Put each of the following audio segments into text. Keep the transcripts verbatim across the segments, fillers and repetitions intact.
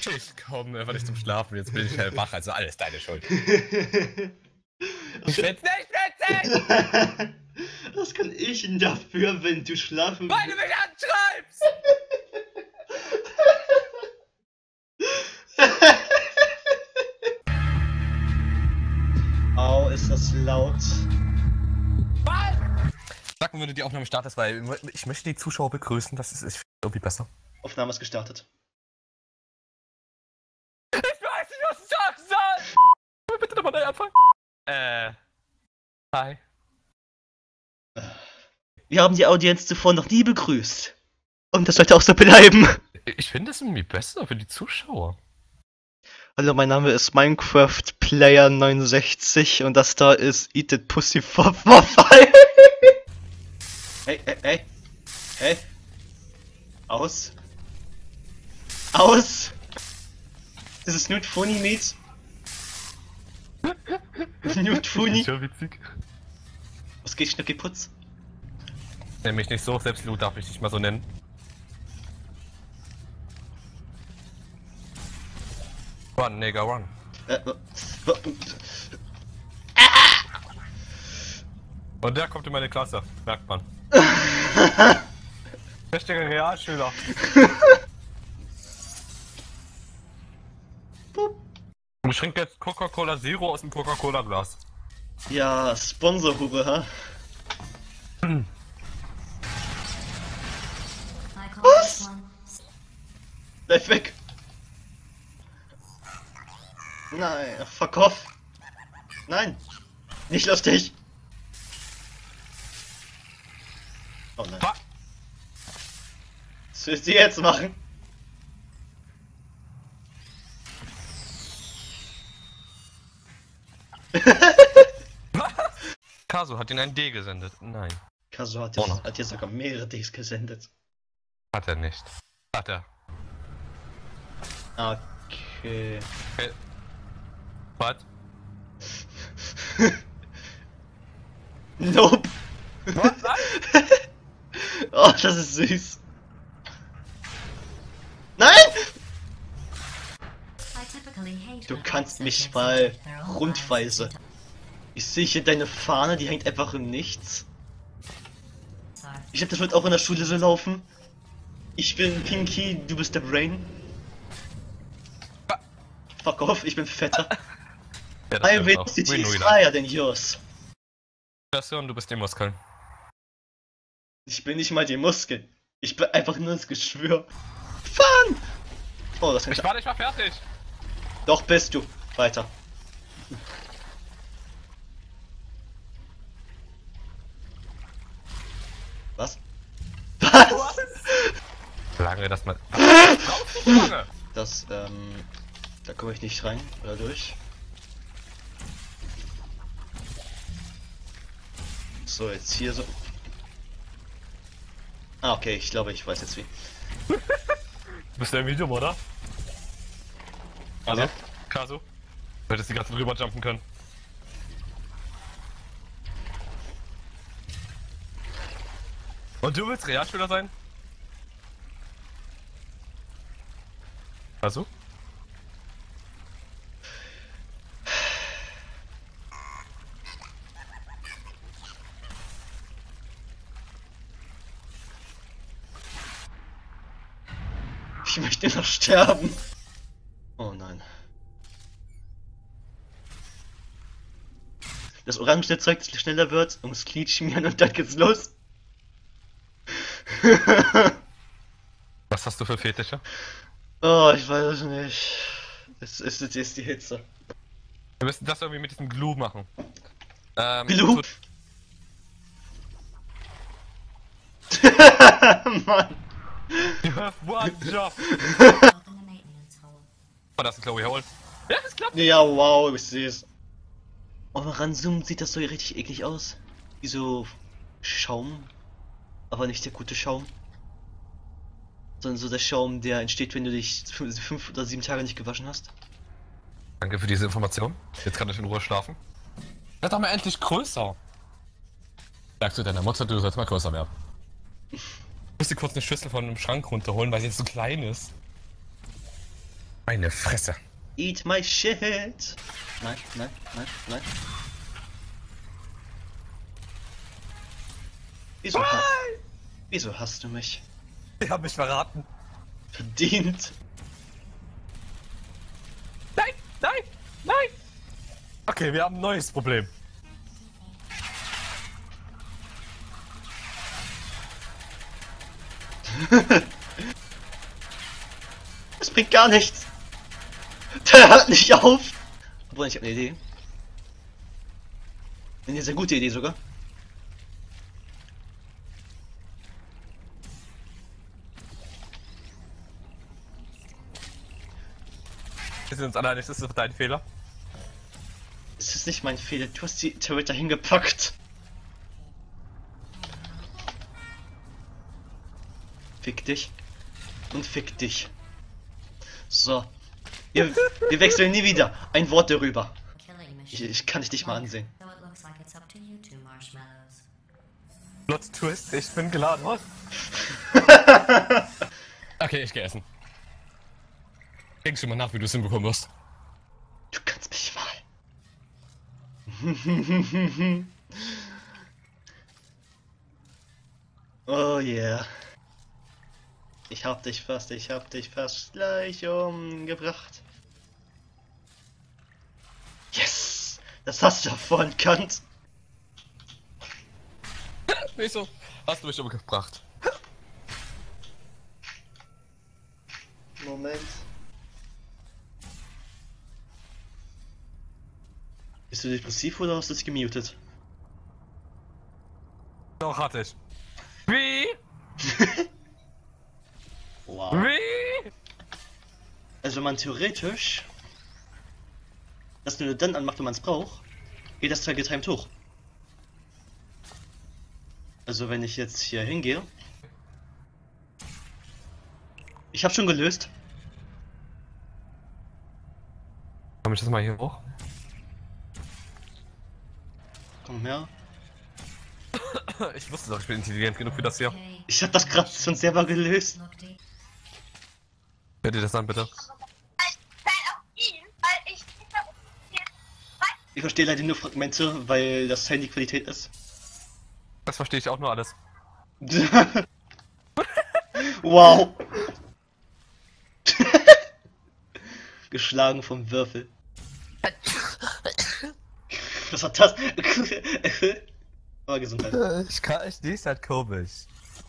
Ich komme einfach nicht zum Schlafen, jetzt bin ich halt wach, also alles deine Schuld. Ich find's nicht witzig! Was kann ich denn dafür, wenn du schlafen Weil du mich anschreibst! Au, ist das laut. Was? Sag mal, wenn du die Aufnahme startest, weil ich möchte die Zuschauer begrüßen, das ist, ist irgendwie besser. Aufnahme ist gestartet. Ich weiß nicht, was ich sagen soll! Bitte nochmal neu anfangen. Äh. Hi. Wir haben die Audienz zuvor noch nie begrüßt. Und das sollte auch so bleiben. Ich finde es irgendwie besser für die Zuschauer. Hallo, mein Name ist Minecraft Player neunundsechzig und das da ist Eat It Pussy for Fire. Hey, hey, hey. Hey. Aus. Aus. Das ist Nude Funny, Meat. Nude Funny. Ist ja witzig. Was geht, Schnücki Putz? Nenn mich nicht so, selbst Lou darf ich dich mal so nennen. Run, nigga, run. Äh, Und der kommt in meine Klasse, merkt man. Richtiger Realschüler. Und ich trinke jetzt Coca-Cola Zero aus dem Coca-Cola-Glas. ja, Sponsorhure, ha? Was? Bleib weg! Nein, fuck off! Nein! Nicht lustig! Oh nein. Fuck. Was willst du jetzt machen? Kaso hat ihn ein D gesendet. Nein. Kaso hat, Oh jetzt, no. hat jetzt sogar mehrere Ds gesendet. Hat er nicht. Hat er. Okay. Okay. Was? Nope! Was? Oh, das ist süß. Nein! Du kannst mich mal rundweise. Ich sehe hier deine Fahne, die hängt einfach im Nichts. Ich glaube, das wird auch in der Schule so laufen. Ich bin Pinky, du bist der Brain. Fuck off, ich bin fetter. Ja, My stimmt auch. velocity We know is that. higher than yours. Und du bist die Muskeln. Ich bin nicht mal die Muskeln. Ich bin einfach nur das Geschwür. Fun! Oh, das kann ich. Ich war nicht mal fertig. Doch bist du. Weiter. Was? Was? Lange, dass man. Was? Lange. Das, ähm. Da komme ich nicht rein oder durch. So, jetzt hier so. Ah, okay, ich glaube, ich weiß jetzt wie. Du bist der Medium, oder? Also, Ja. Kaso? Du hättest die ganze drüber jumpen können. Und du willst Realschüler sein? Kaso? Ich möchte noch sterben. Oh nein. Das orangene Zeug, das schneller wird, ums Glied schmieren und dann geht's los. Was hast du für Fetische? Oh, ich weiß es nicht. Es ist, es ist die Hitze. Wir müssen das irgendwie mit diesem Glue machen. Ähm, Glue? tut- Mann. You have one job! Oh, das ist ein Chloe Hole. Ja, das klappt! Ja, wow, ich seh's. Oh, ranzoomt sieht das so richtig eklig aus. Wie so Schaum. Aber nicht der gute Schaum. Sondern so der Schaum, der entsteht, wenn du dich fünf, fünf oder sieben Tage nicht gewaschen hast. Danke für diese Information. Jetzt kann ich in Ruhe schlafen. Werd doch mal endlich größer! Sagst du deiner Mutter, du sollst mal größer werden. Ich musste kurz eine Schüssel von einem Schrank runterholen, weil sie jetzt so klein ist. Meine Fresse. Eat my shit! Nein, nein, nein, nein. Wieso, ha Wieso hast du mich? Die haben mich verraten. Verdient! Nein, nein, nein. Okay, wir haben ein neues Problem. Das bringt gar nichts! Der hört nicht auf! Obwohl, ich habe eine Idee. Eine sehr gute Idee sogar. Wir sind uns alle einig, das ist dein Fehler. Es ist nicht mein Fehler, du hast die Turret dahin gepackt. Fick dich. Und fick dich. So. Wir, wir wechseln nie wieder. Ein Wort darüber. Ich, ich kann dich nicht mal ansehen. Plot Twist, ich bin geladen. Okay, ich geh essen. Denk schon mal nach, wie du es hinbekommen wirst. Du kannst mich mal. Oh yeah. Ich hab dich fast, ich hab dich fast gleich umgebracht. Yes! Das hast du davon gekannt. Wieso? Hast du mich umgebracht? Moment. Bist du depressiv oder hast du dich gemutet? Doch, hatte ich. Wie? Wow. Wie? Also wenn man theoretisch das nur dann anmacht, wenn man es braucht, geht das Teil getimed hoch. Also wenn ich jetzt hier hingehe. Ich habe schon gelöst. Komm ich das mal hier hoch? Komm her. Ich wusste doch, ich bin intelligent genug für das hier. Ich habe das gerade schon selber gelöst. Hör dir das an, bitte. Ich verstehe leider nur Fragmente, weil das Handy Qualität ist. Das verstehe ich auch nur alles. Wow. Geschlagen vom Würfel. Was war das? Oh, Gesundheit. Ich kann, ich, die ist halt komisch.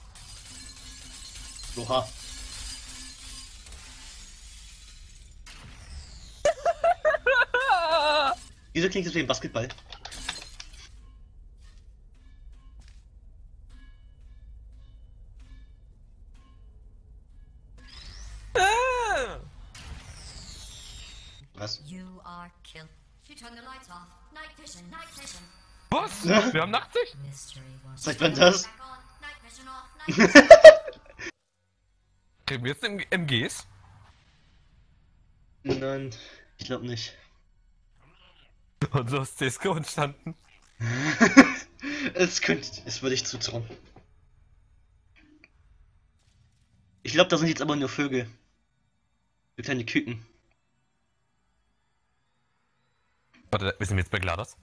Oha. Wieso klingt das wie ein Basketball? Was? You are killed. You turn the lights off. Night vision, night vision. Was? Ja? Wir haben Nachtsicht? Mystery was. Seit wann das? Back on. Night vision off. Night vision. Kriegen wir jetzt M MGs? Nein, ich glaube nicht. Und so ist C S G O entstanden. Es könnte, es würde ich zutrauen. Ich glaube, da sind jetzt aber nur Vögel. So kleine Küken. Warte, wir sind jetzt bei GLaDOS.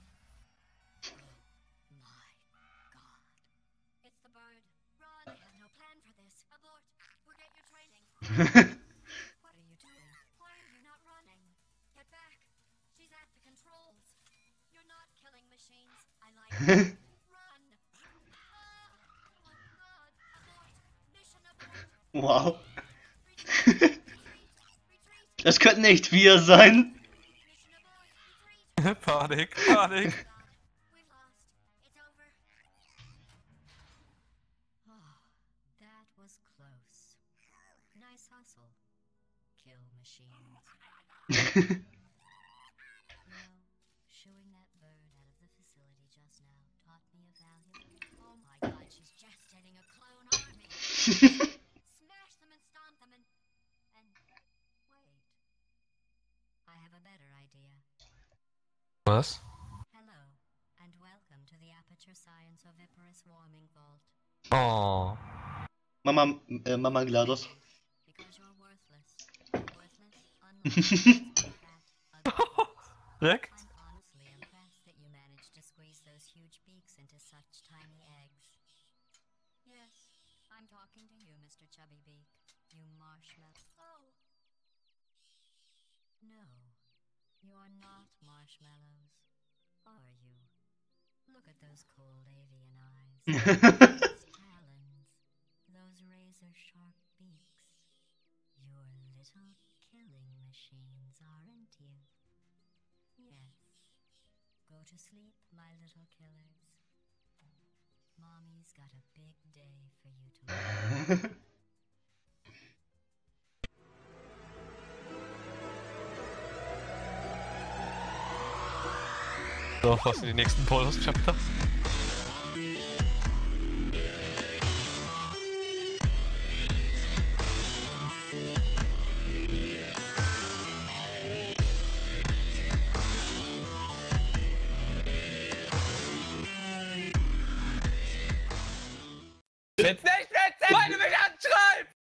It's the bird. Run. I have no plan for this. Abort. Forget your training. What are you doing? Why are you not running? Get back. She's at the controls. You're not killing machines. I like it. Run. Ah. Oh God. Abort. Mission abort. Wow. Retreat. Retreat. Das könnte nicht wir sein. Mission abort. Retreat. Panik, Panik. We lost. It's over. Oh, that was close. Nice hustle. Kill machines. You know, shooing that bird out of the facility just now taught me a valuable. Oh my God, she's just getting a clone army. Smash them and stomp them and and wait. I have a better idea. Was? Hello, and welcome to the Aperture Science Oviparous Warming Vault. Oh. Mama, äh, Mama GLaDOS. Because you're worthless. Worthless, Rick? I'm honestly impressed that you managed to squeeze those huge beaks into such tiny eggs. Yes, I'm talking to you, Mister Chubby Beak. You marshmallow. Oh. No, you're not marshmallows, are you? Look at those cold avian eyes. Those talons. Those razor-sharp beaks. You're little killing machines, aren't you? Yes. Go to sleep, my little killers. Mommy's got a big day for you tomorrow. So, was sind die nächsten Bonus-Chapter? Jetzt nicht witzig, weil du mich anschreibst!